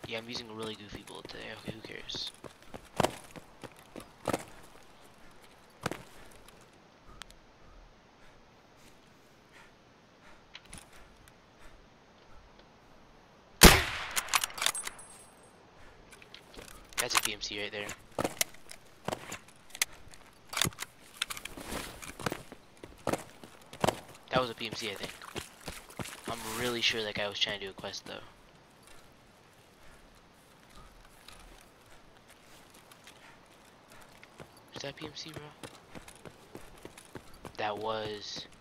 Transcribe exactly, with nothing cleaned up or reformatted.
Yeah, I'm using a really goofy bullet today. Okay, who cares? That's a P M C right there. That was a P M C, I think. I'm really sure that guy was trying to do a quest, though. Is that P M C, bro? That was...